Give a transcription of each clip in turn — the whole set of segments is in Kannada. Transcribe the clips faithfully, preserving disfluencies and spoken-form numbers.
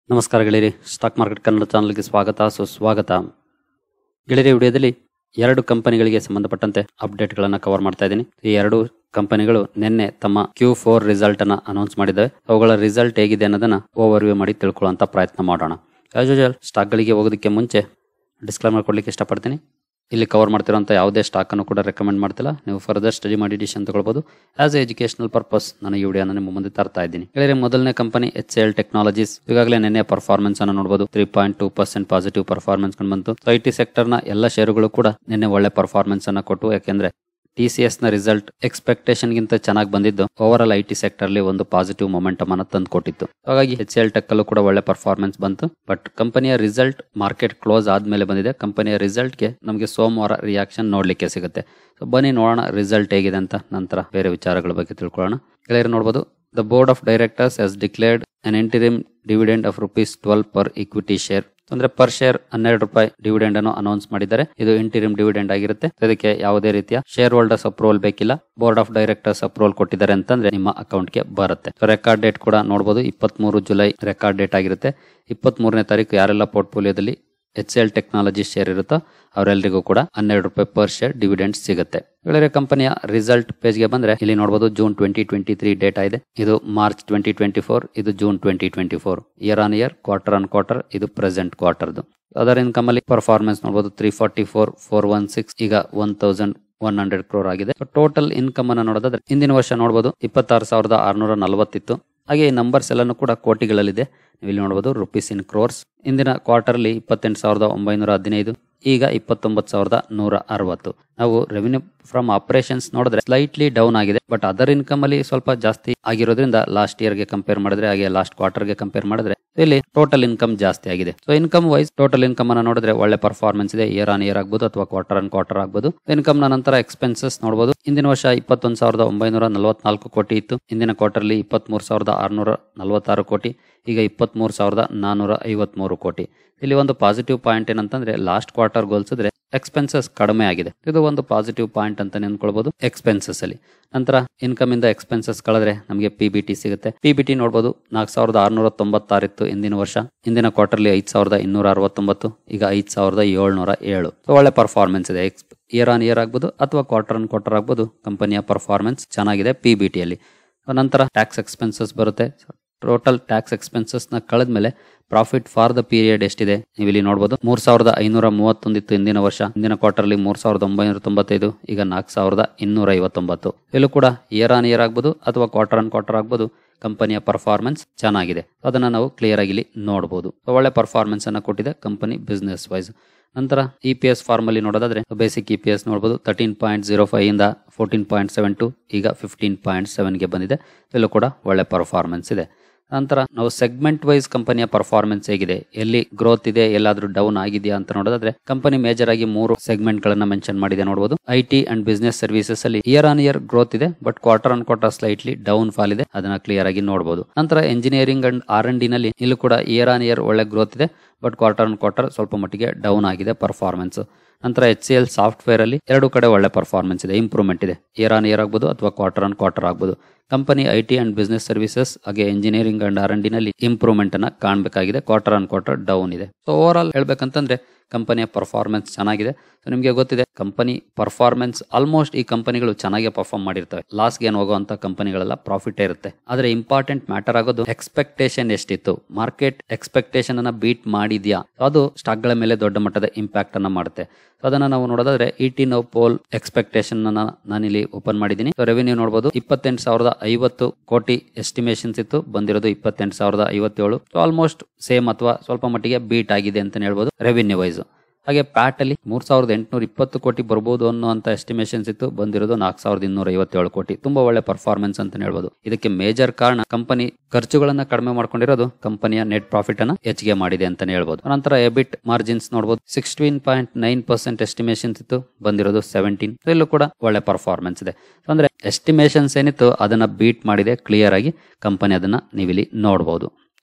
ನಮಸ್ಕಾರ ಗೆಳೆಯರಿ, ಸ್ಟಾಕ್ ಮಾರ್ಕೆಟ್ ಕನ್ನಡ ಚಾನಲ್ಗೆ ಸ್ವಾಗತ ಸುಸ್ವಾಗತ. ಗೆಳೆಯರಿ, ವಿಡಿಯೋದಲ್ಲಿ ಎರಡು ಕಂಪನಿಗಳಿಗೆ ಸಂಬಂಧಪಟ್ಟಂತೆ ಅಪ್ಡೇಟ್ಗಳನ್ನು ಕವರ್ ಮಾಡ್ತಾ ಇದ್ದೀನಿ. ಈ ಎರಡು ಕಂಪನಿಗಳು ನಿನ್ನೆ ತಮ್ಮ ಕ್ಯೂ ಫೋರ್ ರಿಸಲ್ಟ್ ಅನ್ನ ಅನೌನ್ಸ್ ಮಾಡಿದ್ದಾವೆ. ಅವುಗಳ ರಿಸಲ್ಟ್ ಹೇಗಿದೆ ಅನ್ನೋದನ್ನ ಓವರ್ ವ್ಯೂ ಮಾಡಿ ತಿಳ್ಕೊಳ್ಳುವಂತ ಪ್ರಯತ್ನ ಮಾಡೋಣ. ಆಸ್ ಯೂಶುವಲ್ ಸ್ಟಾಕ್ ಗಳಿಗೆ ಹೋಗೋದಕ್ಕೆ ಮುಂಚೆ ಡಿಸ್ಕ್ಲೇಮರ್ ಕೊಡ್ಲಿಕ್ಕೆ ಇಷ್ಟಪಡ್ತೀನಿ. ಇಲ್ಲಿ ಕವರ್ ಮಾಡ್ತಿರೋಂಥ ಯಾವುದೇ ಸ್ಟಾಕ್ ಅನ್ನು ಕೂಡ ರೆಕಮೆಂಡ್ ಮಾಡ್ತಿಲ್ಲ. ನೀವು ಫರ್ದರ್ ಸ್ಟಡಿ ಮಾಡಿ ಡಿಸಿಷನ್ ತಗೊಳ್ಬಹುದು. ಆಸ್ ಎ ಎಜುಕೇಶನಲ್ ಪರ್ಪಸ್ ನಾನು ಈ ವಿಡಿಯೋನ ನಿಮ್ಮ ಮುಂದೆ ತರ್ತಾ ಇದ್ದೀನಿ. ಗೆಳೆಯರೆ, ಮೊದಲನೇ company H C L Technologies. ಈಗಾಗಲೇ ನಿನ್ನೆ ಪರ್ಫಾರ್ಮೆನ್ಸ್ ಅನ್ನು ನೋಡಬಹುದು. Three point two percent positive performance ಕಂಡು ಬಂತು. ಐ ಟಿ ಸೆಕ್ಟರ್ ನ ಎಲ್ಲ ಷೇರುಗಳು ಕೂಡ ನಿನ್ನೆ ಒಳ್ಳೆ ಪರ್ಫಾರ್ಮೆನ್ಸ್ ಅನ್ನ ಕೊಟ್ಟು, ಯಾಕೆಂದ್ರೆ ಟಿ ಸಿ ಎಸ್ ನ ರಿಸಲ್ಟ್ ಎಕ್ಸ್ಪೆಕ್ಟೇಷನ್ ಗಿಂತ ಚೆನ್ನಾಗಿ ಬಂದಿದ್ದು overall I T sector ಅಲ್ಲಿ ಒಂದು ಪಾಸಿಟಿವ್ ಮೊಮೆಂಟಮ್ ಅನ್ನು ತಂದು ಕೊಟ್ಟಿತ್ತು. ಹಾಗಾಗಿ ಎಚ್ ಸಿ ಎಲ್ ಟೆಕ್ ಅಲ್ಲೂ ಕೂಡ ಒಳ್ಳೆ ಪರ್ಫಾರ್ಮೆನ್ಸ್ ಬಂತು. ಬಟ್ ಕಂಪನಿಯ ರಿಸಲ್ಟ್ ಮಾರ್ಕೆಟ್ ಕ್ಲೋಸ್ ಆದ್ಮೇಲೆ ಬಂದಿದೆ. ಕಂಪನಿಯ ರಿಸಲ್ಟ್ ಗೆ ನಮಗೆ ಸೋಮವಾರ ರಿಯಾಕ್ಷನ್ ನೋಡ್ಲಿಕ್ಕೆ ಸಿಗುತ್ತೆ. ಸೊ ಬನ್ನಿ ನೋಡೋಣ ರಿಸಲ್ಟ್ ಹೇಗಿದೆ ಅಂತ, ನಂತರ ಬೇರೆ ವಿಚಾರಗಳ ಬಗ್ಗೆ ತಿಳ್ಕೊಳ್ಳೋಣ. ಗೆಳೆಯರು ನೋಡಬಹುದು, the board of directors has declared an interim dividend of rupees twelve per equity share. ಅಂದ್ರೆ ಪರ್ ಶೇರ್ ಹನ್ನೆರಡು ರೂಪಾಯಿ ಡಿವಿಡೆಂಡ್ ಅನ್ನು ಅನೌನ್ಸ್ ಮಾಡಿದ್ದಾರೆ. ಇದು ಇಂಟಿರಿಮ್ ಡಿವಿಡೆಂಡ್ ಆಗಿರುತ್ತೆ. ಇದಕ್ಕೆ ಯಾವುದೇ ರೀತಿಯ ಶೇರ್ ಹೋಲ್ಡರ್ಸ್ ಅಪ್ರೂವಲ್ ಬೇಕಿಲ್ಲ. ಬೋರ್ಡ್ ಆಫ್ ಡೈರೆಕ್ಟರ್ಸ್ ಅಪ್ರೂವಲ್ ಕೊಟ್ಟಿದ್ದಾರೆ ಅಂತಂದ್ರೆ ನಿಮ್ಮ ಅಕೌಂಟ್ ಗೆ ಬರುತ್ತೆ. ರೆಕಾರ್ಡ್ ಡೇಟ್ ಕೂಡ ನೋಡಬಹುದು, ಇಪ್ಪತ್ತ್ ಮೂರು ಜುಲೈ ರೆಕಾರ್ಡ್ ಡೇಟ್ ಆಗಿರುತ್ತೆ. ಇಪ್ಪತ್ತ್ ಮೂರನೇ ತಾರೀಕು ಯಾರೆಲ್ಲ ಪೋರ್ಟ್ಫೋಲಿಯೋದಲ್ಲಿ H C L technology share ಇರುತ್ತೋ ಅವರೆಲ್ಲರಿಗೂ ಕೂಡ ಹನ್ನೆರಡು ರೂಪಾಯಿ ಪರ್ ಶೇರ್ ಡಿವಿಡೆಂಡ್ ಸಿಗುತ್ತೆ. ಗೆಳೆಯರೆ, ಕಂಪನಿಯ ರಿಸಲ್ಟ್ ಪೇಜ್ ಗೆ ಬಂದ್ರೆ ಇಲ್ಲಿ ನೋಡಬಹುದು, June twenty twenty three data ಇದೆ. ಇದು ಮಾರ್ಚ್ ಟ್ವೆಂಟಿ ಟ್ವೆಂಟಿ ಫೋರ್, ಇದು June twenty twenty four. Year on year, quarter on quarter, ಇದು ಪ್ರೆಸೆಂಟ್ ಕ್ವಾರ್ಟರ್ದು. ಅದರ್ ಇನ್ಕಮ್ ಅಲ್ಲಿ ಪರ್ಫಾರ್ಮೆನ್ಸ್ ನೋಡಬಹುದು, three forty four four one six ಈಗ one thousand one hundred crore ಆಗಿದೆ. ಟೋಟಲ್ ಇನ್ಕಮ್ ಅನ್ನ ನೋಡೋದಾದ್ರೆ ಹಿಂದಿನ ವರ್ಷ ನೋಡಬಹುದು ಇಪ್ಪತ್ತಾರು ಸಾವಿರದ ಆರ್ನೂರ ನಲವತ್ತಿತ್ತು. ಹಾಗೆ ಈ ನಂಬರ್ಸ್ ಎಲ್ಲಾನು ಕೂಡ ಕೋಟಿಗಳಲ್ಲಿದೆ. ನೀವು ಇಲ್ಲಿ ನೋಡಬಹುದು ರುಪೀಸ್ ಇನ್ ಕ್ರೋರ್ಸ್. ಇಂದಿನ ಕ್ವಾರ್ಟರ್ ಅಲ್ಲಿ ಇಪ್ಪತ್ತೆಂಟು ಸಾವಿರದ ಒಂಬೈನೂರ ಹದಿನೈದು, ಈಗ ಇಪ್ಪತ್ತೊಂಬತ್ತು ಸಾವಿರದ ನೂರ ಅರವತ್ತು. ನಾವು ರೆವಿನ್ಯೂ ಫ್ರಮ್ ಆಪರೇಷನ್ಸ್ ನೋಡಿದ್ರೆ ಸ್ಲೈಟ್ಲಿ ಡೌನ್ ಆಗಿದೆ. ಬಟ್ ಅದರ್ ಇನ್ಕಮ್ ಅಲ್ಲಿ ಸ್ವಲ್ಪ ಜಾಸ್ತಿ ಆಗಿರೋದ್ರಿಂದ ಲಾಸ್ಟ್ ಇಯರ್ ಗೆ ಕಂಪೇರ್ ಮಾಡಿದ್ರೆ, ಹಾಗೆ ಲಾಸ್ಟ್ ಕ್ವಾರ್ಟರ್ ಗೆ ಕಂಪೇರ್ ಮಾಡಿದ್ರೆ ಇಲ್ಲಿ ಟೋಟಲ್ ಇನ್ಕಮ್ ಜಾಸ್ತಿ ಆಗಿದೆ. So income wise total income ಅನ್ನ ನೋಡಿದ್ರೆ ಒಳ್ಳೆ ಪರ್ಫಾರ್ಮೆನ್ಸ್ ಇದೆ. ಇಯರ್ ಆನ್ ಇಯರ್ ಆಗ್ಬಹುದು ಅಥವಾ ಕ್ವಾರ್ಟರ್ ಆನ್ ಕ್ವಾರ್ಟರ್ ಆಗ್ಬಹುದು. ಇನ್ಕಮ್ ನ ನಂತರ ಎಕ್ಸ್ಪೆನ್ಸಸ್ ನೋಡಬಹುದು. ಇಂದಿನ ವರ್ಷ ಇಪ್ಪತ್ತೊಂದು ಸಾವಿರದ ಒಂಬೈನೂರ ನಲವತ್ನಾಲ್ಕು ಕೋಟಿ ಇತ್ತು. ಇಂದಿನ ಕ್ವಾರ್ಟರ್ ಅಲ್ಲಿ ಇಪ್ಪತ್ತ್ ಮೂರು ಸಾವಿರದ ಆರ್ನೂರ ನಲವತ್ತಾರು ಕೋಟಿ, ಈಗ ಇಪ್ಪತ್ತ್ ಮೂರು ಸಾವಿರದ ನಾನೂರ ಐವತ್ ಮೂರು ಕೋಟಿ. ಇಲ್ಲಿ ಒಂದು ಪಾಸಿಟಿವ್ ಪಾಯಿಂಟ್ ಏನಂತಂದ್ರೆ ಲಾಸ್ಟ್ ಕ್ವಾರ್ಟರ್ ಹೋಲಿಸಿದ್ರೆ ಎಕ್ಸ್ಪೆನ್ಸಸ್ ಕಡಿಮೆ ಆಗಿದೆ. ಇದು ಒಂದು ಪಾಸಿಟಿವ್ ಪಾಯಿಂಟ್ ಅಂತ ನೆನ್ಕೊಳ್ಬಹುದು ಎಕ್ಸ್ಪೆನ್ಸಸ್ ಅಲ್ಲಿ. ನಂತರ ಇನ್ಕಮ್ ಇಂದ ಎಕ್ಸ್ಪೆನ್ಸಸ್ ಕಳೆದ್ರೆ ನಮಗೆ ಪಿ ಬಿ ಟಿ ಸಿಗುತ್ತೆ. ಪಿ ಬಿ ಟಿ ನೋಡಬಹುದು, ನಾಲ್ಕು ಸಾವಿರದ ಆರ್ನೂರ ತೊಂಬತ್ತಾರು ಇತ್ತು ಇಂದಿನ ವರ್ಷ. ಇಂದಿನ ಕ್ವಾರ್ಟರ್ಲಿ ಐದ್ ಸಾವಿರದ ಇನ್ನೂರ ಅರವತ್ತೊಂಬತ್ತು, ಈಗ ಐದ್ ಸಾವಿರದ ಏಳ್ನೂರ ಏಳು. ಸೊ ಒಳ್ಳೆ ಪರ್ಫಾರ್ಮೆನ್ಸ್ ಇದೆ. ಇಯರ್ ಆನ್ ಇಯರ್ ಆಗ್ಬಹುದು ಅಥವಾ ಕ್ವಾರ್ಟರ್ ಆನ್ ಕ್ವಾರ್ಟರ್ ಆಗ್ಬಹುದು. ಕಂಪನಿಯ ಪರ್ಫಾರ್ಮೆನ್ಸ್ ಚೆನ್ನಾಗಿದೆ ಪಿ ಬಿ ಟಿ ಅಲ್ಲಿ. ನಂತರ ಟ್ಯಾಕ್ಸ್ ಎಕ್ಸ್ಪೆನ್ಸಸ್ ಬರುತ್ತೆ. ಟೋಟಲ್ ಟ್ಯಾಕ್ಸ್ ಎಕ್ಸ್ಪೆನ್ಸಸ್ ನ ಕಳೆದ್ಮೇಲೆ ಪ್ರಾಫಿಟ್ ಫಾರ್ ದ ಪೀರಿಯಡ್ ಎಷ್ಟಿದೆ ನೀವು ಇಲ್ಲಿ ನೋಡಬಹುದು. ಮೂರ್ ಸಾವಿರದ ಐನೂರ ಮೂವತ್ತೊಂದಿತ್ತು ಇಂದಿನ ವರ್ಷ. ಇಂದಿನ ಕ್ವಾರ್ಟರ್ ಅಲ್ಲಿ ಮೂರ್ ಸಾವಿರದ ಒಂಬೈನೂರ ತೊಂಬತ್ತೈದು, ಈಗ ನಾಲ್ಕು ಸಾವಿರದ ಇನ್ನೂರ ಐವತ್ತೊಂಬತ್ತು. ಇಲ್ಲೂ ಕೂಡ ಇಯರ್ ಆನ್ ಇಯರ್ ಆಗ್ಬಹುದು ಅಥವಾ ಕ್ವಾರ್ಟರ್ ಆನ್ ಕ್ವಾರ್ಟರ್ ಆಗ್ಬಹುದು. ಕಂಪನಿಯ ಪರ್ಫಾರ್ಮೆನ್ಸ್ ಚೆನ್ನಾಗಿದೆ. ಅದನ್ನ ನಾವು ಕ್ಲಿಯರ್ ಆಗಿ ಇಲ್ಲಿ ನೋಡಬಹುದು. ಒಳ್ಳೆ ಪರ್ಫಾರ್ಮೆನ್ಸ್ ಅನ್ನ ಕೊಟ್ಟಿದೆ ಕಂಪನಿ ಬಿಸ್ನೆಸ್ ವೈಸ್. ನಂತರ ಇ ಪಿ ಎಸ್ ಫಾರ್ಮ್ ಅಲ್ಲಿ ನೋಡೋದಾದ್ರೆ ಬೇಸಿಕ್ ಇ ಪಿ ಎಸ್ ನೋಡಬಹುದು, ತರ್ಟೀನ್ ಪಾಯಿಂಟ್ ಜೀರೋ ಫೈವ್ ಇಂದ ಫೋರ್ಟೀನ್ ಪಾಯಿಂಟ್ ಸೆವೆನ್ ಟು ಈಗ ಫಿಫ್ಟೀನ್ ಪಾಯಿಂಟ್ ಸೆವೆನ್ ಗೆ ಬಂದಿದೆ. ಇಲ್ಲೂ ಕೂಡ ಒಳ್ಳೆ ಪರ್ಫಾರ್ಮೆನ್ಸ್ ಇದೆ. ನಂತರ ನಾವು ಸೆಗ್ಮೆಂಟ್ ವೈಸ್ ಕಂಪನಿಯ ಪರ್ಫಾರ್ಮೆನ್ಸ್ ಹೇಗಿದೆ, ಎಲ್ಲಿ ಗ್ರೋತ್ ಇದೆ, ಎಲ್ಲಾದ್ರೂ ಡೌನ್ ಆಗಿದೆಯಾ ಅಂತ ನೋಡೋದಾದ್ರೆ ಕಂಪನಿ ಮೇಜರ್ ಆಗಿ ಮೂರು ಸೆಗ್ಮೆಂಟ್ ಗಳನ್ನ ಮೆನ್ಷನ್ ಮಾಡಿದೆ ನೋಡಬಹುದು. I T and business services ಅಲ್ಲಿ ಇಯರ್ ಆನ್ ಇಯರ್ ಗ್ರೋತ್ ಇದೆ, but quarter on quarter slightly down fall ಇದೆ. ಅದನ್ನ ಕ್ಲಿಯರ್ ಆಗಿ ನೋಡಬಹುದು. ನಂತರ engineering and R and D ನಲ್ಲಿ ಇಲ್ಲೂ ಕೂಡ ಇಯರ್ ಆನ್ ಇಯರ್ ಒಳ್ಳೆ ಗ್ರೋತ್ ಇದೆ, ಬಟ್ ಕ್ವಾರ್ಟರ್ ಆನ್ ಕ್ವಾರ್ಟರ್ ಸ್ವಲ್ಪ ಮಟ್ಟಿಗೆ ಡೌನ್ ಆಗಿದೆ ಪರ್ಫಾರ್ಮೆನ್ಸ್. ನಂತರ ಎಚ್ ಸಿ ಎಲ್ ಸಾಫ್ಟ್ವೇರ್ ಅಲ್ಲಿ ಎರಡು ಕಡೆ ಒಳ್ಳೆ ಪರ್ಫಾರ್ಮೆನ್ಸ್ ಇದೆ, ಇಂಪ್ರೂವ್ಮೆಂಟ್ ಇದೆ. ಇಯರ್ ಆನ್ ಇಯರ್ ಆಗ್ಬಹುದು ಅಥವಾ ಕ್ವಾರ್ಟರ್ ಆನ್ ಕ್ವಾರ್ಟರ್ ಆಗ್ಬಹುದು. Company I T and business services ಹಾಗೆ engineering and R and D ನಲ್ಲಿ ಇಂಪ್ರೂವ್ಮೆಂಟ್ ಅನ್ನ ಕಾಣಬೇಕಾಗಿದೆ. ಕ್ವಾರ್ಟರ್ ಆನ್ ಕ್ವಾರ್ಟರ್ ಡೌನ್ ಇದೆ. ಸೊ ಓವರ್ ಆಲ್ ಹೇಳ್ಬೇಕಂತಂದ್ರೆ ಕಂಪನಿಯ ಪರ್ಫಾರ್ಮೆನ್ಸ್ ಚೆನ್ನಾಗಿದೆ. ಸೊ ನಿಮಗೆ ಗೊತ್ತಿದೆ ಕಂಪನಿ ಪರ್ಫಾರ್ಮೆನ್ಸ್ ಆಲ್ಮೋಸ್ಟ್ ಈ ಕಂಪನಿಗಳು ಚೆನ್ನಾಗಿ ಪರ್ಫಾರ್ಮ್ ಮಾಡಿರ್ತವೆ. ಲಾಸ್ ಗೇನ್ ಹೋಗುವಂತ ಕಂಪನಿಗಳೆಲ್ಲ ಪ್ರಾಫಿಟ್ ಇರುತ್ತೆ. ಆದ್ರೆ ಇಂಪಾರ್ಟೆಂಟ್ ಮ್ಯಾಟರ್ ಆಗೋದು ಎಕ್ಸ್ಪೆಕ್ಟೇಷನ್ ಎಷ್ಟಿತ್ತು, ಮಾರ್ಕೆಟ್ ಎಕ್ಸ್ಪೆಕ್ಟೇಷನ್ ಅನ್ನ ಬೀಟ್ ಮಾಡಿದ್ಯಾ, ಅದು ಸ್ಟಾಕ್ ಗಳ ಮೇಲೆ ದೊಡ್ಡ ಮಟ್ಟದ ಇಂಪ್ಯಾಕ್ಟ್ ಅನ್ನ ಮಾಡುತ್ತೆ. ಅದನ್ನ ನಾವು ನೋಡೋದಾದ್ರೆ E T now poll expectation ನಾನಿಲ್ಲಿ ಓಪನ್ ಮಾಡಿದ್ದೀನಿ. ರೆವೆನ್ಯೂ ನೋಡಬಹುದು, ಇಪ್ಪತ್ತೆಂಟು ಸಾವಿರದ ಐವತ್ತು ಕೋಟಿ ಎಸ್ಟಿಮೇಷನ್ಸ್ ಇತ್ತು, ಬಂದಿರೋದು ಇಪ್ಪತ್ತೆಂಟು ಸಾವಿರದ ಐವತ್ತೇಳು. ಸೊ ಆಲ್ಮೋಸ್ಟ್ ಸೇಮ್ ಅಥವಾ ಸ್ವಲ್ಪ ಮಟ್ಟಿಗೆ ಬೀಟ್ ಆಗಿದೆ ಅಂತ ಹೇಳ್ಬೋದು ರೆವೆನ್ಯೂ ವೈಸ್. ಹಾಗೆ ಪ್ಯಾಟ್ ಅಲ್ಲಿ ಮೂರ್ ಸಾವಿರದ ಎಂಟುನೂರ ಇಪ್ಪತ್ತು ಕೋಟಿ ಬರ್ಬೋದು ಅನ್ನುವಂತ ಎಸ್ಟಿಮೇಷನ್ಸ್ ಇತ್ತು, ಬಂದಿರೋದು ನಾಲ್ಕು ಸಾವಿರದ ಇನ್ನೂರ ಐವತ್ತೇಳು ಕೋಟಿ. ತುಂಬಾ ಒಳ್ಳೆ ಪರ್ಫಾರ್ಮೆನ್ಸ್ ಅಂತ ಹೇಳ್ಬೋದು. ಇದಕ್ಕೆ ಮೇಜರ್ ಕಾರಣ ಕಂಪನಿ ಖರ್ಚುಗಳನ್ನ ಕಡಿಮೆ ಮಾಡ್ಕೊಂಡಿರೋದು ಕಂಪನಿಯ ನೆಟ್ ಪ್ರಾಫಿಟ್ ಅನ್ನ ಹೆಚ್ಚಿಗೆ ಮಾಡಿದೆ ಅಂತಾನೆ ಹೇಳ್ಬೋದು. ನಂತರ ಎಬಿಟ್ ಮಾರ್ಜಿನ್ಸ್ ನೋಡಬಹುದು, sixteen point nine percent estimations ಇತ್ತು, ಬಂದಿರೋದು ಸೆವೆಂಟೀನ್. ಇಲ್ಲೂ ಕೂಡ ಒಳ್ಳೆ ಪರ್ಫಾರ್ಮೆನ್ಸ್ ಇದೆ. ಅಂದ್ರೆ ಎಸ್ಟಿಮೇಷನ್ಸ್ ಏನಿತ್ತು ಅದನ್ನ ಬೀಟ್ ಮಾಡಿದೆ ಕ್ಲಿಯರ್ ಆಗಿ ಕಂಪನಿ, ಅದನ್ನ ನೀವಿಲ್ಲಿ ನೋಡಬಹುದು.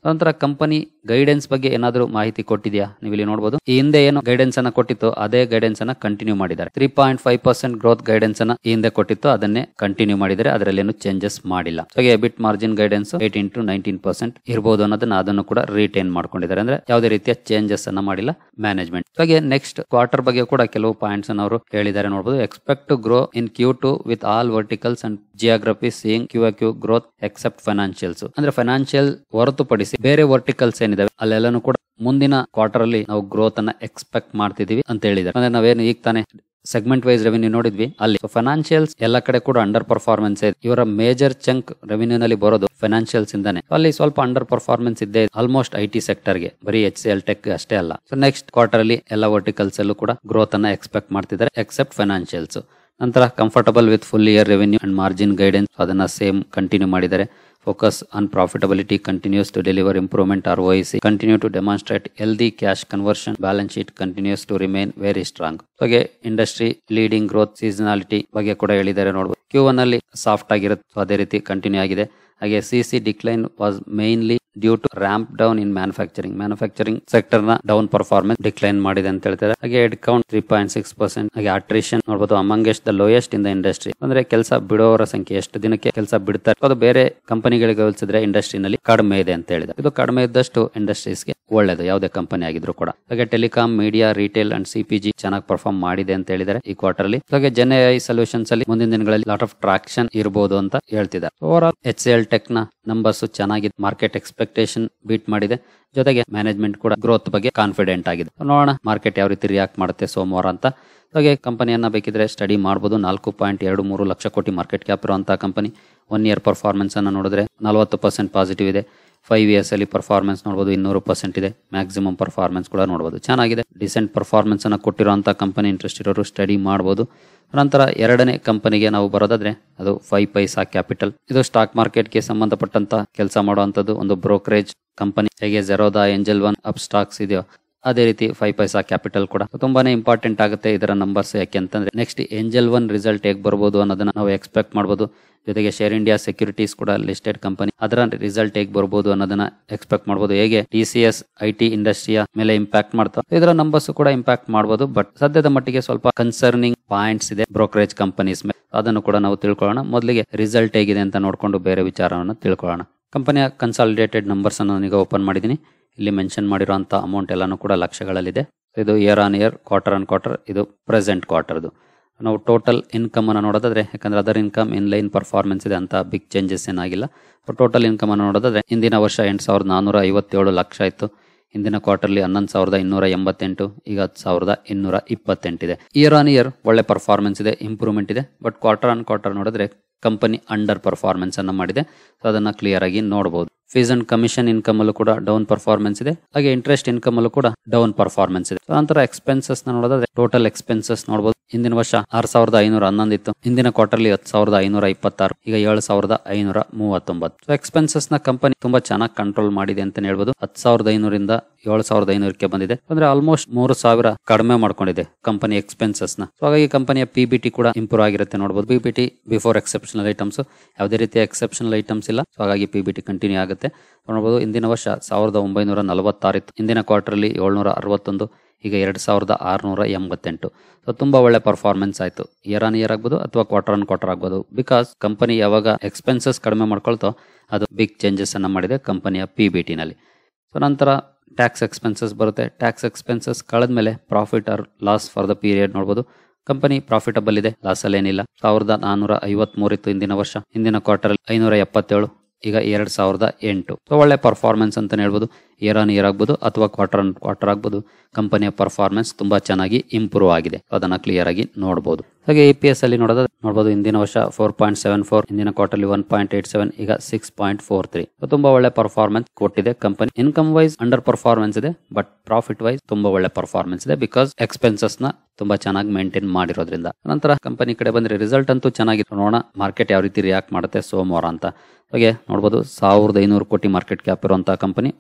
ನಂತರ ಕಂಪನಿ ಗೈಡೆನ್ಸ್ ಬಗ್ಗೆ ಏನಾದರೂ ಮಾಹಿತಿ ಕೊಟ್ಟಿದೆಯಾ ನೀವು ಇಲ್ಲಿ ನೋಡಬಹುದು. ಈ ಹಿಂದೆ ಏನು ಗೈಡೆನ್ಸ್ ಅನ್ನ ಕೊಟ್ಟಿತ್ತು ಅದೇ ಗೈಡೆನ್ಸ್ ಅನ್ನ ಕಂಟಿನ್ಯೂ ಮಾಡಿದ್ದಾರೆ. Three point five percent growth guidance ಅನ್ನ ಈ ಹಿಂದೆ ಕೊಟ್ಟಿತ್ತು ಅದನ್ನೇ ಕಂಟಿನ್ಯೂ ಮಾಡಿದರೆ, ಅದರಲ್ಲಿ ಏನು ಚೇಂಜಸ್ ಮಾಡಿಲ್ಲ. ಹಾಗೆ EBIT margin guidance eighteen to nineteen percent ಇರಬಹುದು ಅನ್ನೋದನ್ನ ಅದನ್ನು ಕೂಡ ರಿಟೈನ್ ಮಾಡ್ಕೊಂಡಿದ್ದಾರೆ. ಅಂದ್ರೆ ಯಾವುದೇ ರೀತಿಯ ಚೇಂಜಸ್ ಅನ್ನ ಮಾಡಿಲ್ಲ ಮ್ಯಾನೇಜ್ಮೆಂಟ್. ಹಾಗೆ ನೆಕ್ಸ್ಟ್ ಕ್ವಾರ್ಟರ್ ಬಗ್ಗೆ ಕೂಡ ಕೆಲವು ಪಾಯಿಂಟ್ಸ್ ಅನ್ನು ಅವರು ಹೇಳಿದ್ದಾರೆ ನೋಡಬಹುದು. Expect to grow in Q two with all verticals and geography seeing Q Q growth except financials. ಅಂದ್ರೆ ಫೈನಾನ್ಷಿಯಲ್ ಹೊರತುಪಡಿಸಿ ಬೇರೆ ವರ್ಟಿಕಲ್ಸ್ ಏನಿದಾವೆ ಅಲ್ಲೆಲ್ಲಾನು ಕೂಡ ಮುಂದಿನ ಕ್ವಾರ್ಟರ್ ಅಲ್ಲಿ ನಾವು ಗ್ರೋತ್ ಅನ್ನ ಎಕ್ಸ್ಪೆಕ್ಟ್ ಮಾಡ್ತಿದೀವಿ ಅಂತ ಹೇಳಿದ್ದಾರೆ. ಅಂದ್ರೆ ನಾವೇನು ಈಗ ತಾನೇ ಸೆಗ್ಮೆಂಟ್ ವೈಸ್ ರೆವಿನ್ಯೂ ನೋಡಿದ್ವಿ, ಅಲ್ಲಿ ಫೈನಾನ್ಷಿಯಲ್ಸ್ ಎಲ್ಲ ಕಡೆ ಕೂಡ ಅಂಡರ್ ಪರ್ಫಾರ್ಮೆನ್ಸ್ ಇದೆ. ಇವರ ಮೇಜರ್ ಚಂಕ್ ರೆವಿನ್ಯೂ ನಲ್ಲಿ ಬರೋದು ಫೈನಾನ್ಷಿಯಲ್ಸ್ ಇಂದಾನೆ. ಅಲ್ಲಿ ಸ್ವಲ್ಪ ಅಂಡರ್ ಪರ್ಫಾರ್ಮೆನ್ಸ್ ಇದೆ ಆಲ್ಮೋಸ್ಟ್ ಐ ಟಿ ಸೆಕ್ಟರ್ ಗೆ, ಬರೀ ಎಚ್ ಸಿ ಎಲ್ ಟೆಕ್ ಅಷ್ಟೇ ಅಲ್ಲ. ಸೊ ನೆಕ್ಸ್ಟ್ ಕ್ವಾರ್ಟರ್ ಅಲ್ಲಿ ಎಲ್ಲ ವರ್ಟಿಕಲ್ಸ್ ಅಲ್ಲೂ ಕೂಡ ಗ್ರೋತ್ ಅನ್ನ ಎಕ್ಸ್ಪೆಕ್ಟ್ ಮಾಡ್ತಿದ್ದಾರೆ ಎಕ್ಸೆಪ್ಟ್ ಫೈನಾನ್ಷಿಯಲ್ಸ್. ನಂತರ comfortable with full year revenue and margin guidance ಅದನ್ನ ಸೇಮ್ ಕಂಟಿನ್ಯೂ ಮಾಡಿದ್ದಾರೆ. Focus on profitability continues to deliver improvement R O I C. Continue to demonstrate healthy cash conversion. Balance sheet continues to remain very strong. ಹಾಗೆ ಇಂಡಸ್ಟ್ರಿ ಲೀಡಿಂಗ್ ಗ್ರೋತ್ ಸೀಸನಾಲಿಟಿ ಬಗ್ಗೆ ಕೂಡ ಹೇಳಿದ್ದಾರೆ ನೋಡಬಹುದು. ಕ್ಯೂ ಒನ್ ಅಲ್ಲಿ ಸಾಫ್ಟ್ ಆಗಿರುತ್ತೆ, ಅದೇ ರೀತಿ ಕಂಟಿನ್ಯೂ ಆಗಿದೆ. ಹಾಗೆ C C decline was mainly due to ramp down in manufacturing. Manufacturing sector ನ ಡೌನ್ ಪರ್ಫಾರ್ಮೆನ್ಸ್ ಡಿಕ್ಲೈನ್ ಮಾಡಿದೆ ಅಂತ ಹೇಳ್ತಾರೆ. ಹಾಗೆ head count three point six percent. ಹಾಗೆ ಅಟ್ರಿಷನ್ ನೋಡಬಹುದು amongst the lowest in the industry. ಅಂದ್ರೆ ಕೆಲಸ ಬಿಡೋವರ ಸಂಖ್ಯೆ ಎಷ್ಟು ದಿನಕ್ಕೆ ಕೆಲಸ ಬಿಡ್ತಾರೆ ಅದು ಬೇರೆ ಕಂಪನಿಗಳಿಗೆ ಹೋಲಿಸಿದ್ರೆ ಇಂಡಸ್ಟ್ರಿನಲ್ಲಿ ಕಡಿಮೆ ಇದೆ ಅಂತ ಹೇಳಿದೆ. ಇದು ಕಡಿಮೆ ಇದ್ದಷ್ಟು ಇಂಡಸ್ಟ್ರೀಸ್ಗೆ ಒಳ್ಳೇದು ಯಾವುದೇ ಕಂಪನಿ ಆಗಿದ್ರು ಕೂಡ. ಹಾಗೆ telecom, media, retail and CPG ಚೆನ್ನಾಗಿ ಪರ್ಫಾರ್ಮ್ ಮಾಡಿದೆ ಅಂತ ಹೇಳಿದ್ದಾರೆ ಈ ಕ್ವಾರ್ಟರ್ ಅಲ್ಲಿ. ಹಾಗೆ ಜೆನ್ ಎ ಐ ಸೊಲ್ಯೂಷನ್ಸ್ ಅಲ್ಲಿ ಮುಂದಿನ ದಿನಗಳಲ್ಲಿ ಲಾಟ್ ಆಫ್ ಟ್ರಾಕ್ಷನ್ ಇರಬಹುದು ಅಂತ ಹೇಳ್ತಿದ್ದಾರೆ. Overall H C L tech ನ ನಂಬರ್ಸ್ ಚೆನ್ನಾಗಿದೆ, ಮಾರ್ಕೆಟ್ ಎಕ್ಸ್ಪೆಕ್ಟೇಷನ್ ಬೀಟ್ ಮಾಡಿದೆ. ಜೊತೆಗೆ ಮ್ಯಾನೇಜ್ಮೆಂಟ್ ಕೂಡ ಗ್ರೋತ್ ಬಗ್ಗೆ ಕಾನ್ಫಿಡೆಂಟ್ ಆಗಿದೆ. ನೋಡೋಣ ಮಾರ್ಕೆಟ್ ಯಾವ ರೀತಿ ರಿಯಾಕ್ಟ್ ಮಾಡುತ್ತೆ ಸೋಮವಾರ ಅಂತ. ಹಾಗೆ ಕಂಪನಿಯನ್ನ ಬೇಕಿದ್ರೆ ಸ್ಟಡಿ ಮಾಡಬಹುದು. ನಾಲ್ಕು ಪಾಯಿಂಟ್ ಎರಡು ಮೂರು ಲಕ್ಷ ಕೋಟಿ ಮಾರ್ಕೆಟ್ ಕ್ಯಾಪ್ ಇರುವಂತಹ ಕಂಪನಿ. ಒನ್ ಇಯರ್ ಪರ್ಫಾರ್ಮೆನ್ಸ್ ಅನ್ನ ನೋಡಿದ್ರೆ ನಲವತ್ತು ಪರ್ಸೆಂಟ್ ಪಾಸಿಟಿವ್ ಇದೆ. ಫೈವ್ ಇಯರ್ಸ್ ಅಲ್ಲಿ ಪರ್ಫಾರ್ಮೆನ್ಸ್ ನೋಡಬಹುದು ಇನ್ನೂರು ಪರ್ಸೆಂಟ್ ಇದೆ. ಮ್ಯಾಕ್ಸಿಮಮ್ ಪರ್ಫಾರ್ಮೆನ್ಸ್ ಕೂಡ ನೋಡಬಹುದು ಚೆನ್ನಾಗಿದೆ. ಡಿಸೆಂಟ್ ಪರ್ಫಾರ್ಮೆನ್ಸ್ ಅನ್ನ ಕೊಟ್ಟಿರುವಂತಹ ಕಂಪನಿ ಇಂಟ್ರೆಸ್ಟ್ ಇರೋರು ಸ್ಟಡಿ ಮಾಡಬಹುದು. ನಂತರ ಎರಡನೇ ಕಂಪನಿಗೆ ನಾವು ಬರೋದಾದ್ರೆ ಅದು ಫೈವ್ ಪೈಸಾ ಕ್ಯಾಪಿಟಲ್. ಇದು ಸ್ಟಾಕ್ ಮಾರ್ಕೆಟ್ಗೆ ಸಂಬಂಧಪಟ್ಟಂತ ಕೆಲಸ ಮಾಡುವಂತದ್ದು ಒಂದು ಬ್ರೋಕರೇಜ್ ಕಂಪನಿ. ಹೇಗೆ Zerodha, Angel One, Upstox ಇದೆಯೋ ಅದೇ ರೀತಿ ಫೈವ್ ಪೈಸಾ ಕ್ಯಾಪಿಟಲ್ ಕೂಡ ತುಂಬಾನೇ ಇಂಪಾರ್ಟೆಂಟ್ ಆಗುತ್ತೆ ಇದರ ನಂಬರ್ಸ್. ಯಾಕೆ ಅಂತಂದ್ರೆ ನೆಕ್ಸ್ಟ್ ಏಂಜಲ್ ಒನ್ ರಿಸಲ್ಟ್ ಹೇಗೆ ಬರ್ಬೋದು ಅನ್ನೋದನ್ನ ನಾವು ಎಕ್ಸ್ಪೆಕ್ಟ್ ಮಾಡಬಹುದು. ಜೊತೆಗೆ ಶೇರ್ ಇಂಡಿಯಾ ಸೆಕ್ಯೂರಿಟೀಸ್ ಕೂಡ ಲಿಸ್ಟೆಡ್ ಕಂಪನಿ, ಅದರ ರಿಸಲ್ಟ್ ಹೇಗೆ ಬರ್ಬೋದು ಅನ್ನೋದನ್ನ ಎಕ್ಸ್ಪೆಕ್ಟ್ ಮಾಡಬಹುದು. ಹೇಗೆ T C S I T ಇಂಡಸ್ಟ್ರಿಯ ಮೇಲೆ ಇಂಪ್ಯಾಕ್ಟ್ ಮಾಡ್ತಾ ಇದರ ನಂಬರ್ಸ್ ಕೂಡ ಇಂಪ್ಯಾಕ್ಟ್ ಮಾಡಬಹುದು. ಬಟ್ ಸದ್ಯದ ಮಟ್ಟಿಗೆ ಸ್ವಲ್ಪ ಕನ್ಸರ್ನಿಂಗ್ ಪಾಯಿಂಟ್ಸ್ ಇದೆ ಬ್ರೋಕರೇಜ್ ಕಂಪನೀಸ್ ಮೇಲೆ, ಅದನ್ನು ಕೂಡ ನಾವು ತಿಳ್ಕೊಳ್ಳೋಣ. ಮೊದಲಿಗೆ ರಿಸಲ್ಟ್ ಹೇಗಿದೆ ಅಂತ ನೋಡ್ಕೊಂಡು ಬೇರೆ ವಿಚಾರವನ್ನು ತಿಳ್ಕೊಳ್ಳೋಣ. ಕಂಪನಿಯ ಕನ್ಸಾಲಿಡೇಟೆಡ್ ನಂಬರ್ಸ್ ಅನ್ನು ಈಗ ಓಪನ್ ಮಾಡಿದ್ದೀನಿ. ಇಲ್ಲಿ ಮೆನ್ಷನ್ ಮಾಡಿರುವಂತ ಅಮೌಂಟ್ ಎಲ್ಲಾನು ಕೂಡ ಲಕ್ಷಗಳಲ್ಲಿದೆ. ಇದು year on year, quarter on quarter, ಇದು ಪ್ರೆಸೆಂಟ್ ಕ್ವಾರ್ಟರ್ದು. ನಾವು ಟೋಟಲ್ ಇನ್ಕಮ್ ಅನ್ನು ನೋಡೋದಾದ್ರೆ, ಯಾಕಂದ್ರೆ other income in line performance ಇದೆ ಅಂತ ಬಿಗ್ ಚೇಂಜಸ್ ಏನಾಗಿಲ್ಲ. ಟೋಟಲ್ ಇನ್ಕಮ್ ಅನ್ನು ನೋಡೋದಾದ್ರೆ ಹಿಂದಿನ ವರ್ಷ ಎಂಟು ಸಾವಿರದ ನಾನೂರ ಐವತ್ತೇಳು ಲಕ್ಷ ಇತ್ತು. ಹಿಂದಿನ ಕ್ವಾರ್ಟರ್ಲಿ ಹನ್ನೊಂದು ಸಾವಿರದ ಇನ್ನೂರ ಎಂಬತ್ತೆಂಟು, ಈಗ ಹತ್ತು ಸಾವಿರದ ಇನ್ನೂರ ಇಪ್ಪತ್ತೆಂಟಿದೆ. ಇಯರ್ ಆನ್ ಇಯರ್ ಒಳ್ಳೆ ಪರ್ಫಾರ್ಮೆನ್ಸ್ ಇದೆ, ಇಂಪ್ರೂವ್ಮೆಂಟ್ ಇದೆ. ಬಟ್ ಕ್ವಾರ್ಟರ್ ಆನ್ ಕ್ವಾರ್ಟರ್ ನೋಡಿದ್ರೆ ಕಂಪನಿ ಅಂಡರ್ ಪರ್ಫಾರ್ಮೆನ್ಸ್ ಅನ್ನ ಮಾಡಿದೆ. ಸೊ ಅದನ್ನ ಕ್ಲಿಯರ್ ಆಗಿ ನೋಡಬಹುದು. ಫೀಸ್ ಅಂಡ್ ಕಮಿಷನ್ ಇನ್ಕಮ್ ಅಲ್ಲೂ ಕೂಡ ಡೌನ್ ಪರ್ಫಾರ್ಮೆನ್ಸ್ ಇದೆ. ಹಾಗೆ ಇಂಟ್ರೆಸ್ಟ್ ಇನ್ಕಮ್ ಅಲ್ಲೂ ಕೂಡ ಡೌನ್ ಪರ್ಫಾರ್ಮೆನ್ಸ್ ಇದೆ. ನಂತರ ಎಕ್ಸ್ಪೆನ್ಸಸ್ ನ ನೋಡೋದಾದ್ರೆ ಟೋಟಲ್ ಎಕ್ಸ್ಪೆನ್ಸಸ್ ನೋಡಬಹುದು. ಹಿಂದಿನ ವರ್ಷ ಆರ್ ಸಾವಿರದ ಐನೂರ ಹನ್ನೊಂದು ಇತ್ತು. ಹಿಂದಿನ ಕ್ವಾರ್ಟರ್ಲಿ ಹತ್ತು ಸಾವಿರದ ಐನೂರ ಇಪ್ಪತ್ತಾರು, ಈಗ ಏಳು ಸಾವಿರದ ಐನೂರ ಮೂವತ್ತೊಂಬತ್ತು. ಸೊ ಎಕ್ಸ್ಪೆನ್ಸಸ್ ನ ಕಂಪನಿ ತುಂಬಾ ಚೆನ್ನಾಗಿ ಕಂಟ್ರೋಲ್ ಮಾಡಿದೆ ಅಂತ ಹೇಳ್ಬೋದು. ಹತ್ತು ಸಾವಿರದ ಐನೂರಿಂದ ಏಳು ಸಾವಿರದ ಐನೂರಕ್ಕೆ ಬಂದಿದೆ. ಅಂದ್ರೆ ಆಲ್ಮೋಸ್ಟ್ ಮೂರು ಸಾವಿರ ಕಡಿಮೆ ಮಾಡ್ಕೊಂಡಿದೆ ಕಂಪನಿ ಎಕ್ಸ್ಪೆನ್ಸಸ್ ನ. ಸೊ ಹಾಗಾಗಿ ಕಂಪನಿಯ ಪಿ ಬಿ ಟಿ ಕೂಡ ಇಂಪ್ರೂವ್ ಆಗಿರುತ್ತೆ ನೋಡಬಹುದು. P B T before exceptional items, ಯಾವುದೇ ರೀತಿಯ ಎಕ್ಸೆಪ್ಷನಲ್ ಐಟಮ್ಸ್ ಇಲ್ಲ. ಸೊ ಹಾಗಾಗಿ ಪಿ ಬಿ ಟಿ ಕಂಟಿನ್ಯೂ ಆಗುತ್ತೆ ನೋಡಬಹುದು. ಹಿಂದಿನ ವರ್ಷ ಸಾವಿರದ ಒಂಬೈನೂರ ನಲವತ್ತಾರು ಇತ್ತು. ಹಿಂದಿನ ಕ್ವಾರ್ಟರ್ಲಿ ಏಳ್ನೂರ ಅರವತ್ತೊಂದು, ಈಗ ಎರಡ್ ಸಾವಿರದ ಆರ್ನೂರ ಎಂಬತ್ತೆಂಟು. ಸೊ ತುಂಬಾ ಒಳ್ಳೆ ಪರ್ಫಾರ್ಮೆನ್ಸ್ ಆಯ್ತು. ಇಯರ್ ಆನ್ ಇಯರ್ ಆಗ್ಬೋದು ಅಥವಾ ಕ್ವಾರ್ಟರ್ ಆನ್ ಕ್ವಾರ್ಟರ್ ಆಗ್ಬೋದು. ಬಿಕಾಸ್ ಕಂಪನಿ ಯಾವಾಗ ಎಕ್ಸ್ಪೆನ್ಸಸ್ ಕಡಿಮೆ ಮಾಡ್ಕೊಳ್ತೋ ಅದು ಬಿಗ್ ಚೇಂಜಸ್ ಅನ್ನ ಮಾಡಿದೆ ಕಂಪನಿಯ ಪಿ ಬಿ ಟಿ ನಲ್ಲಿ. ಸೊ ನಂತರ ಟ್ಯಾಕ್ಸ್ ಎಕ್ಸ್ಪೆನ್ಸಸ್ ಬರುತ್ತೆ. ಟ್ಯಾಕ್ಸ್ ಎಕ್ಸ್ಪೆನ್ಸಸ್ ಕಳೆದ್ಮೇಲೆ profit or loss for the period ನೋಡಬಹುದು. ಕಂಪನಿ ಪ್ರಾಫಿಟಬಲ್ ಇದೆ, ಲಾಸ್ ಅಲ್ಲಿ ಏನಿಲ್ಲ. ಸಾವಿರದ ನಾನೂರ ಐವತ್ ಮೂರು ಇತ್ತು ಹಿಂದಿನ ವರ್ಷ. ಹಿಂದಿನ ಕ್ವಾರ್ಟರ್ ಐನೂರ ಎಪ್ಪತ್ತೇಳು, ಈಗ ಎರಡ್ ಸಾವಿರದ ಎಂಟು. ಸೊ ಒಳ್ಳೆ ಪರ್ಫಾರ್ಮೆನ್ಸ್ ಅಂತ ಹೇಳ್ಬೋದು. ಇಯರ್ ಆನ್ ಇಯರ್ ಆಗ್ಬೋದು ಅಥವಾ ಕ್ವಾರ್ಟರ್ ಆನ್ ಕ್ವಾರ್ಟರ್ ಆಗ್ಬೋದು. ಕಂಪನಿಯ ಪರ್ಫಾರ್ಮೆನ್ಸ್ ತುಂಬಾ ಚೆನ್ನಾಗಿ ಇಂಪ್ರೂವ್ ಆಗಿದೆ, ಅದನ್ನ ಕ್ಲಿಯರ್ ಆಗಿ ನೋಡಬಹುದು. ಹಾಗೆ ಎ ಪಿ ಎಸ್ ಅಲ್ಲಿ ನೋಡೋದು ನೋಡಬಹುದು. ಹಿಂದಿನ ವರ್ಷ ಫೋರ್ ಪಾಯಿಂಟ್ ಸೆವೆನ್ ಫೋರ್, ಹಿಂದಿನ quarterly one point eight seven, ಈಗ ಸಿಕ್ಸ್ ಪಾಯಿಂಟ್ ಫೋರ್ ತ್ರೀ. ತುಂಬಾ ಒಳ್ಳೆ ಪರ್ಫಾರ್ಮೆನ್ಸ್ ಕೊಟ್ಟಿದೆ company. Income wise under performance ಇದೆ, ಬಟ್ ಪ್ರಾಫಿಟ್ ವೈಸ್ ತುಂಬಾ ಒಳ್ಳೆ ಪರ್ಫಾರ್ಮೆನ್ಸ್ ಇದೆ. ಬಿಕಾಸ್ ಎಕ್ಸ್ಪೆನ್ಸಸ್ ನ ತುಂಬಾ ಚೆನ್ನಾಗಿ ಮೇಂಟೈನ್ ಮಾಡಿರೋದ್ರಿಂದ. ನಂತರ ಕಂಪನಿ ಕಡೆ ಬಂದ್ರೆ ರಿಸಲ್ಟ್ ಅಂತೂ ಚೆನ್ನಾಗಿತ್ತು. ನೋಡೋಣ ಮಾರ್ಕೆಟ್ ಯಾವ ರೀತಿ ರಿಯಾಕ್ಟ್ ಮಾಡುತ್ತೆ ಸೋಮವಾರ ಅಂತ. ಹಾಗೆ ನೋಡಬಹುದು ಸಾವಿರದ ಐನೂರು ಕೋಟಿ ಮಾರ್ಕೆಟ್ ಕ್ಯಾಪ್ ಇರುವಂತಹ ಕಂಪನಿ, ಒಂದು ಸಣ್ಣ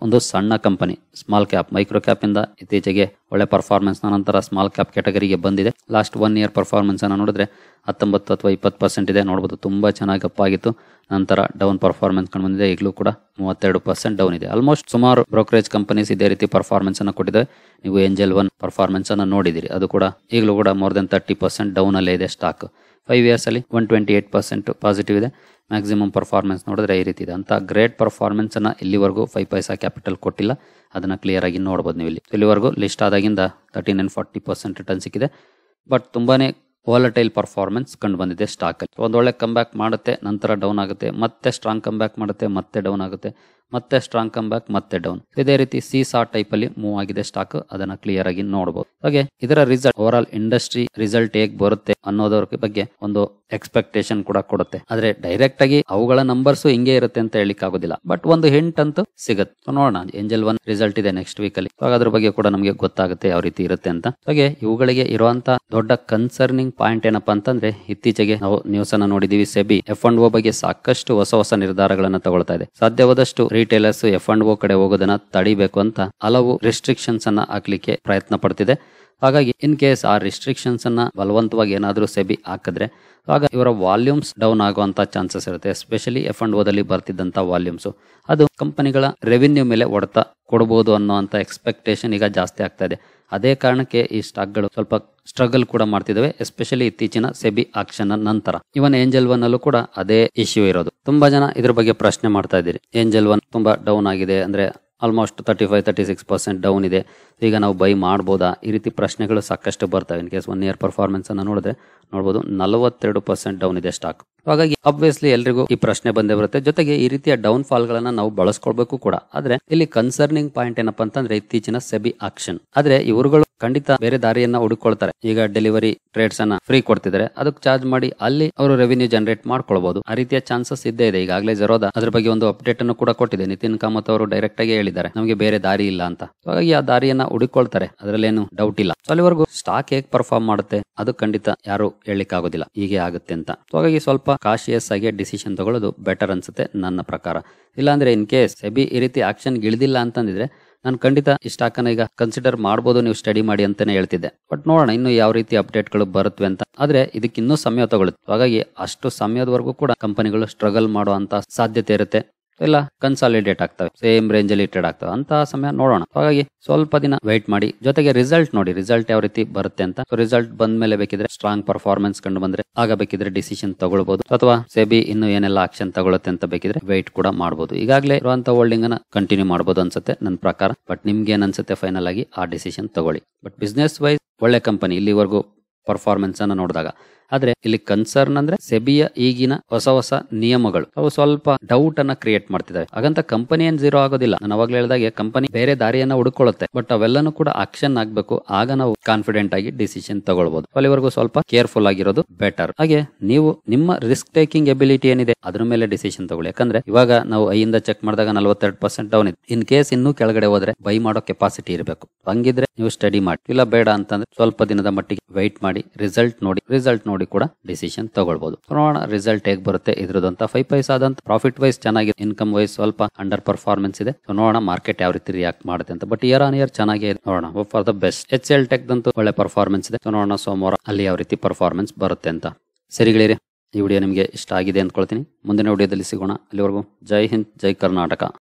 ಸಣ್ಣ company, small cap, micro cap ಇಂದ ಇತ್ತೀಚೆಗೆ ಒಳ್ಳೆ ಪರ್ಫಾರ್ಮೆನ್ಸ್ ನಂತರ ಸ್ಮಾಲ್ ಕ್ಯಾಪ್ ಕ್ಯಾಟಗರಿಗೆ ಬಂದಿದೆ. ಲಾಸ್ಟ್ ಒನ್ ಇಯರ್ ಪರ್ಫಾರ್ಮೆನ್ಸ್ ಅನ್ನು ನೋಡಿದ್ರೆ ಹತ್ತೊಂಬತ್ತು ಅಥವಾ ಇಪ್ಪತ್ತು ಪರ್ಸೆಂಟ್ ಇದೆ ನೋಡಬಹುದು. ತುಂಬಾ ಚೆನ್ನಾಗಿ ಅಪ್ ಆಗಿತ್ತು, ನಂತರ ಡೌನ್ ಪರ್ಫಾರ್ಮೆನ್ಸ್ ಕಂಡು ಬಂದಿದೆ. ಈಗಲೂ ಕೂಡ ಮೂವತ್ತೆರಡು ಪರ್ಸೆಂಟ್ ಡೌನ್ ಇದೆ. ಆಲ್ಮೋಸ್ಟ್ ಸುಮಾರು ಬ್ರೋಕರೇಜ್ ಕಂಪನೀಸ್ ಇದೇ ರೀತಿ ಪರ್ಫಾರ್ಮೆನ್ಸ್ ಅನ್ನು ಕೊಟ್ಟಿದೆ. ನೀವು ಏಂಜಲ್ ಒನ್ ಪರ್ಫಾರ್ಮೆನ್ಸ್ ಅನ್ನು ನೋಡಿದಿರಿ, ಅದು ಕೂಡ ಈಗಲೂ ಕೂಡ more than thirty percent down ಅಲ್ಲೇ ಇದೆ ಸ್ಟಾಕ್. ಫೈವ್ ಇಯರ್ಸ್ ಅಲ್ಲಿ one twenty eight percent positive ಇದೆ. ಮ್ಯಾಕ್ಸಿಮಮ್ ಪರ್ಫಾರ್ಮೆನ್ಸ್ ನೋಡಿದ್ರೆ ಈ ರೀತಿ ಇದೆ. ಅಂತ ಗ್ರೇಟ್ ಪರ್ಫಾರ್ಮೆನ್ಸ್ ಅನ್ನ ಇಲ್ಲಿವರೆಗೂ ಫೈವ್ ಪೈಸಾ ಕ್ಯಾಪಿಟಲ್ ಕೊಟ್ಟಿಲ್ಲ. ಅದನ್ನ ಕ್ಲಿಯರ್ ಆಗಿ ನೋಡಬಹುದು ನೀವು ಇಲ್ಲಿ. ಇಲ್ಲಿವರೆಗೂ ಲಿಸ್ಟ್ ಆದಾಗಿಂದ thirteen and forty percent return ಸಿಕ್ಕಿದೆ. ಬಟ್ ತುಂಬಾನೇ ವಾಲಟೈಲ್ ಪರ್ಫಾರ್ಮೆನ್ಸ್ ಕಂಡು ಬಂದಿದೆ ಸ್ಟಾಕ್ ಅಲ್ಲಿ. ಒಂದೊಳ್ಳೆ ಕಮ್ ಬ್ಯಾಕ್ ಮಾಡುತ್ತೆ, ನಂತರ ಡೌನ್ ಆಗುತ್ತೆ, ಮತ್ತೆ ಸ್ಟ್ರಾಂಗ್ ಕಮ್ ಬ್ಯಾಕ್ ಮಾಡುತ್ತೆ, ಮತ್ತೆ ಡೌನ್ ಆಗುತ್ತೆ, ಮತ್ತೆ ಸ್ಟ್ರಾಂಗ್ ಕಮ್ ಬ್ಯಾಕ್, ಮತ್ತೆ ಡೌನ್. ಇದೇ ರೀತಿ ಸೀಸಾ ಟೈಪ್ ಅಲ್ಲಿ ಮೂವ್ ಆಗಿದೆ ಸ್ಟಾಕ್. ಅದನ್ನ ಕ್ಲಿಯರ್ ಆಗಿ ನೋಡಬಹುದು. ಹಾಗೆ ಇದರ result, overall industry result ಹೇಗ್ ಬರುತ್ತೆ ಅನ್ನೋದರ ಬಗ್ಗೆ ಒಂದು ಎಕ್ಸ್ಪೆಕ್ಟೇಷನ್ ಕೂಡ ಕೊಡುತ್ತೆ. ಆದ್ರೆ ಡೈರೆಕ್ಟ್ ಆಗಿ ಅವುಗಳ ನಂಬರ್ಸ್ ಹಿಂಗೆ ಇರುತ್ತೆ ಅಂತ ಹೇಳಿಕ್ ಆಗೋದಿಲ್ಲ. ಬಟ್ ಒಂದು ಹಿಂಟ್ ಅಂತೂ ಸಿಗುತ್ತೆ. ನೋಡೋಣ, ಏಂಜಲ್ ಒನ್ ರಿಸಲ್ಟ್ ಇದೆ ನೆಕ್ಸ್ಟ್ ವೀಕ್ ಅಲ್ಲಿ, ಅದ್ರ ಬಗ್ಗೆ ಕೂಡ ನಮಗೆ ಗೊತ್ತಾಗುತ್ತೆ ಯಾವ ರೀತಿ ಇರುತ್ತೆ ಅಂತ. ಹಾಗೆ ಇವುಗಳಿಗೆ ಇರುವಂತ ದೊಡ್ಡ ಕನ್ಸರ್ನಿಂಗ್ ಪಾಯಿಂಟ್ ಏನಪ್ಪಾ ಅಂತಂದ್ರೆ, ಇತ್ತೀಚೆಗೆ ನಾವು ನ್ಯೂಸ್ ಅನ್ನ ನೋಡಿದೀವಿ, ಸೆಬಿ ಎಫ್ ಅಂಡ್ ಓ ಬಗ್ಗೆ ಸಾಕಷ್ಟು ಹೊಸ ಹೊಸ ನಿರ್ಧಾರಗಳನ್ನ ತಗೊಳ್ತಾ ಇದೆ. ಸಾಧ್ಯವಾದಷ್ಟು ರಿಟೇಲರ್ಸ್ ಎಫ್ ಅಂಡ್ ಓ ಕಡೆ ಹೋಗೋದನ್ನ ತಡಿಬೇಕು ಅಂತ ಹಲವು ರಿಸ್ಟ್ರಿಕ್ಷನ್ಸ್ ಅನ್ನ ಹಾಕ್ಲಿಕ್ಕೆ ಪ್ರಯತ್ನ ಪಡ್ತಿದೆ. ಹಾಗಾಗಿ ಇನ್ ಕೇಸ್ ಆ ರಿಸ್ಟ್ರಿಕ್ಷನ್ಸ್ ಅನ್ನ ಬಲವಂತವಾಗಿ ಏನಾದ್ರೂ ಸೆಬಿ ಹಾಕಿದ್ರೆ ಆಗ ಇವರ ವಾಲ್ಯೂಮ್ಸ್ ಡೌನ್ ಆಗುವಂತ ಚಾನ್ಸಸ್ ಇರುತ್ತೆ. ಎಸ್ಪೆಷಲಿ ಎಫ್ ಅಂಡ್ ಓದಲ್ಲಿ ಬರ್ತಿದ್ದಂತ ವಾಲ್ಯೂಮ್ಸ್ ಅದು ಕಂಪನಿಗಳ ರೆವಿನ್ಯೂ ಮೇಲೆ ಹೊಡೆತ ಕೊಡಬಹುದು ಅನ್ನೋಂತ ಎಕ್ಸ್ಪೆಕ್ಟೇಷನ್ ಈಗ ಜಾಸ್ತಿ ಆಗ್ತಾ ಇದೆ. ಅದೇ ಕಾರಣಕ್ಕೆ ಈ ಸ್ಟಾಕ್ಗಳು ಸ್ವಲ್ಪ ಸ್ಟ್ರಗಲ್ ಕೂಡ ಮಾಡ್ತಿದ್ದಾವೆ, ಎಸ್ಪೆಷಲಿ ಇತ್ತೀಚಿನ ಸೆಬಿ ಆಕ್ಷನ್ ನಂತರ. ಇವನ್ ಏಂಜಲ್ ಒನ್ ಅಲ್ಲೂ ಕೂಡ ಅದೇ ಇಶ್ಯೂ ಇರೋದು. ತುಂಬಾ ಜನ ಇದ್ರ ಬಗ್ಗೆ ಪ್ರಶ್ನೆ ಮಾಡ್ತಾ ಇದ್ದೀರಿ. ಏಂಜಲ್ ಒನ್ ತುಂಬಾ ಡೌನ್ ಆಗಿದೆ, ಅಂದ್ರೆ almost thirty five thirty six percent down ಇದೆ, ಈಗ ನಾವು ಬೈ ಮಾಡ್ಬೋದಾ? ಈ ರೀತಿ ಪ್ರಶ್ನೆಗಳು ಸಾಕಷ್ಟು ಬರ್ತವೆ. In case one year performance ಅನ್ನ ನೋಡಿದ್ರೆ ನೋಡಬಹುದು ನಲವತ್ತೆರಡು ಪರ್ಸೆಂಟ್ ಡೌನ್ ಇದೆ ಸ್ಟಾಕ್. ಹಾಗಾಗಿ ಅಬ್ವಿಯಸ್ಲಿ ಎಲ್ರಿಗೂ ಈ ಪ್ರಶ್ನೆ ಬಂದೇ ಬರುತ್ತೆ. ಜೊತೆಗೆ ಈ ರೀತಿಯ ಡೌನ್ ಫಾಲ್ ಗಳನ್ನ ನಾವು ಬಳಸ್ಕೊಳ್ಬೇಕು ಕೂಡ. ಆದ್ರೆ ಇಲ್ಲಿ ಕನ್ಸರ್ನಿಂಗ್ ಪಾಯಿಂಟ್ ಏನಪ್ಪಾ ಅಂತಂದ್ರೆ ಇತ್ತೀಚಿನ ಸೆಬಿ ಆಕ್ಷನ್. ಆದ್ರೆ ಇವರುಗಳು ಖಂಡಿತ ಬೇರೆ ದಾರಿಯನ್ನ ಹುಡುಕೊಳ್ತಾರೆ. ಈಗ ಡೆಲಿವರಿ ಟ್ರೇಡ್ಸ್ ಅನ್ನ ಫ್ರೀ ಕೊಡ್ತಿದ್ದಾರೆ, ಅದಕ್ಕೆ ಚಾರ್ಜ್ ಮಾಡಿ ಅಲ್ಲಿ ಅವರು ರೆವಿನ್ಯೂ ಜನರೇಟ್ ಮಾಡ್ಕೊಳ್ಬಹುದು. ಆ ರೀತಿಯ ಚಾನ್ಸಸ್ ಇದ್ದೇ ಇದೆ. ಈಗಾಗಲೇ ಜೆರೋದಾ ಅದ್ರ ಬಗ್ಗೆ ಒಂದು ಅಪ್ಡೇಟ್ ಅನ್ನು ಕೂಡ ಕೊಟ್ಟಿದೆ. ನಿತಿನ್ ಕಾಮತ್ ಅವರು ಡೈರೆಕ್ಟ್ ಆಗಿ ಹೇಳಿದ್ದಾರೆ ನಮಗೆ ಬೇರೆ ದಾರಿ ಇಲ್ಲ ಅಂತ. ಹಾಗಾಗಿ ಆ ದಾರಿಯನ್ನ ಹುಡುಕೊಳ್ತಾರೆ, ಅದರಲ್ಲೇನು ಡೌಟ್ ಇಲ್ಲ. ಅಲ್ಲಿವರೆಗೂ ಸ್ಟಾಕ್ ಹೇಗ್ ಪರ್ಫಾರ್ಮ್ ಮಾಡುತ್ತೆ ಅದು ಖಂಡಿತ ಯಾರು ಹೇಳಲಿಕ್ಕೆ ಆಗೋದಿಲ್ಲ ಹೀಗೆ ಆಗುತ್ತೆ ಅಂತ. ಹಾಗಾಗಿ ಸ್ವಲ್ಪ ಕಾಶಿಯಸ್ ಆಗಿ ಡಿಸಿಷನ್ ತಗೊಳ್ಳೋದು ಬೆಟರ್ ಅನ್ಸುತ್ತೆ ನನ್ನ ಪ್ರಕಾರ. ಇಲ್ಲಾಂದ್ರೆ ಇನ್ ಕೇಸ್ ಸೆಬಿ ಈ ರೀತಿ ಆಕ್ಷನ್ ಗಿಳಿದಿಲ್ಲ ಅಂತಂದಿದ್ರೆ ನಾನು ಖಂಡಿತ ಈ ಸ್ಟಾಕ್ ಅನ್ನ ಈಗ ಕನ್ಸಿಡರ್ ಮಾಡಬಹುದು, ನೀವು ಸ್ಟಡಿ ಮಾಡಿ ಅಂತಾನೆ ಹೇಳ್ತಿದ್ದೆ. ಬಟ್ ನೋಡೋಣ ಇನ್ನು ಯಾವ ರೀತಿ ಅಪ್ಡೇಟ್ ಗಳು ಬರುತ್ತವೆ ಅಂತ. ಆದ್ರೆ ಇದಕ್ಕೆ ಇನ್ನೂ ಸಮಯ ತಗೊಳುತ್ತೆ. ಹಾಗಾಗಿ ಅಷ್ಟು ಸಮಯದವರೆಗೂ ಕೂಡ ಕಂಪನಿಗಳು ಸ್ಟ್ರಗಲ್ ಮಾಡುವಂತ ಸಾಧ್ಯತೆ ಇರುತ್ತೆ, ಇಲ್ಲ ಕನ್ಸಾಲಿಡೇಟ್ ಆಗ್ತವೆ, ಸೇಮ್ ರೇಂಜ್ ಅಲ್ಲಿ ಟ್ರೇಡ್ ಆಗ್ತವೆ ಅಂತ ಸಮಯ ನೋಡೋಣ. ಹಾಗಾಗಿ ಸ್ವಲ್ಪ ದಿನ ವೆಯ್ಟ್ ಮಾಡಿ. ಜೊತೆಗೆ ರಿಸಲ್ಟ್ ನೋಡಿ, ರಿಸಲ್ಟ್ ಯಾವ ರೀತಿ ಬರುತ್ತೆ ಅಂತ. ಸೊ ರಿಸಲ್ಟ್ ಬಂದ ಮೇಲೆ ಬೇಕಿದ್ರೆ ಸ್ಟ್ರಾಂಗ್ ಪರ್ಫಾರ್ಮೆನ್ಸ್ ಕಂಡು ಬಂದ್ರೆ ಆಗ ಬೇಕಿದ್ರೆ ಡಿಸಿಷನ್ ತಗೊಳ್ಬಹುದು, ಅಥವಾ ಸೆಬಿ ಇನ್ನು ಏನೆಲ್ಲ ಆಕ್ಷನ್ ತಗೊಳುತ್ತೆ ಅಂತ ಬೇಕಿದ್ರೆ ವೆಯ್ಟ್ ಕೂಡ ಮಾಡಬಹುದು. ಈಗಾಗಲೇ ಇರುವಂತ ಹೋಲ್ಡಿಂಗ್ ಅನ್ನ ಕಂಟಿನ್ಯೂ ಮಾಡಬಹುದು ಅನ್ಸುತ್ತೆ ನನ್ನ ಪ್ರಕಾರ. ಬಟ್ ನಿಮ್ಗೆ ಏನ್ ಅನ್ಸುತ್ತೆ ಫೈನಲ್ ಆಗಿ ಆ ಡಿಸಿಷನ್ ತಗೊಳ್ಳಿ. ಬಟ್ ಬಿಸ್ನೆಸ್ ವೈಸ್ ಒಳ್ಳೆ ಕಂಪನಿ ಇಲ್ಲಿವರೆಗೂ ಪರ್ಫಾರ್ಮೆನ್ಸ್ ಅನ್ನ ನೋಡಿದಾಗ. ಆದ್ರೆ ಇಲ್ಲಿ ಕನ್ಸರ್ನ್ ಅಂದ್ರೆ ಸೆಬಿಯ ಈಗಿನ ಹೊಸ ಹೊಸ ನಿಯಮಗಳು ಅವು ಸ್ವಲ್ಪ ಡೌಟ್ ಅನ್ನ ಕ್ರಿಯೇಟ್ ಮಾಡ್ತಿದ್ದಾವೆ. ಹಾಗಂತ ಕಂಪನಿ ಏನ್ ಜೀರೋ ಆಗೋದಿಲ್ಲ. ನಾನು ಅವಾಗಲೇ ಹೇಳಿದಾಗೆ ಕಂಪನಿ ಬೇರೆ ದಾರಿಯನ್ನ ಹುಡುಕೊಳ್ಳುತ್ತೆ, ಬಟ್ ಅವೆಲ್ಲನೂ ಕೂಡ ಆಕ್ಷನ್ ಆಗ್ಬೇಕು. ಆಗ ನಾವು ಕಾನ್ಫಿಡೆಂಟ್ ಆಗಿ ಡಿಸಿಷನ್ ತಗೊಳ್ಬಹುದು. ಅಲ್ಲಿವರೆಗೂ ಸ್ವಲ್ಪ ಕೇರ್ಫುಲ್ ಆಗಿರೋದು ಬೆಟರ್. ಹಾಗೆ ನೀವು ನಿಮ್ಮ ರಿಸ್ಕ್ ಟೇಕಿಂಗ್ ಎಬಿಲಿಟಿ ಏನಿದೆ ಅದ್ರ ಮೇಲೆ ಡಿಸಿಷನ್ ತಗೊಳ್ಳಿ. ಯಾಕಂದ್ರೆ ಇವಾಗ ನಾವು ಐಯಿಂದ ಚೆಕ್ ಮಾಡಿದಾಗ ನಲವತ್ತೆರಡು ಪರ್ಸೆಂಟ್ ಡೌನ್ ಇದೆ. ಇನ್ ಕೇಸ್ ಇನ್ನೂ ಕೆಳಗಡೆ ಹೋದ್ರೆ ಬೈ ಮಾಡೋ ಕೆಪಾಸಿಟಿ ಇರಬೇಕು. ಹಂಗಿದ್ರೆ ನೀವು ಸ್ಟಡಿ ಮಾಡಿ. ಇಲ್ಲ ಬೇಡ ಅಂತಂದ್ರೆ ಸ್ವಲ್ಪ ದಿನದ ಮಟ್ಟಿಗೆ ವೆಯ್ಟ್ ಮಾಡಿ, ರಿಸಲ್ಟ್ ನೋಡಿ, ರಿಸಲ್ಟ್ ನೋಡಿ ಕೂಡ ಡಿಸಿಷನ್ ತಗೊಳ್ಬಹುದು. ನೋಡೋಣ ರಿಸಲ್ಟ್ ಹೇಗ್ ಬರುತ್ತೆ ಇದ್ರದಂತ. ಫೈವ್ ಪೈಸಾ ಆದಂತ ಪ್ರಾಫಿಟ್ ವೈಸ್ ಚೆನ್ನಾಗಿದೆ, ಇನ್ಕಮ್ ವೈಸ್ ಸ್ವಲ್ಪ ಅಂಡರ್ ಪರ್ಫಾರ್ಮೆನ್ಸ್ ಇದೆ. ನೋಡೋಣ ಮಾರ್ಕೆಟ್ ಯಾವ ರೀತಿ ರಿಯಾಕ್ಟ್ ಮಾಡುತ್ತೆ ಅಂತ. ಬಟ್ ಇಯರ್ ಆನ್ ಇಯರ್ ಚೆನ್ನಾಗಿ ನೋಡೋಣ. For the best H L tech ದಂತೂ ಒಳ್ಳೆ ಪರ್ಫಾರ್ಮೆನ್ಸ್ ಇದೆ. ನೋಡೋಣ ಸೋಮವಾರ ಅಲ್ಲಿ ಯಾವ ರೀತಿ ಪರ್ಫಾರ್ಮೆನ್ಸ್ ಬರುತ್ತೆ ಅಂತ. ಸರಿಗಳಿರಿ, ಈ ವಿಡಿಯೋ ನಿಮಗೆ ಇಷ್ಟ ಆಗಿದೆ ಅಂದ್ಕೊಳ್ತೀನಿ. ಮುಂದಿನ ವಿಡಿಯೋದಲ್ಲಿ ಸಿಗೋಣ. ಅಲ್ಲಿವರೆಗೂ ಜೈ ಹಿಂದ್, ಜೈ ಕರ್ನಾಟಕ.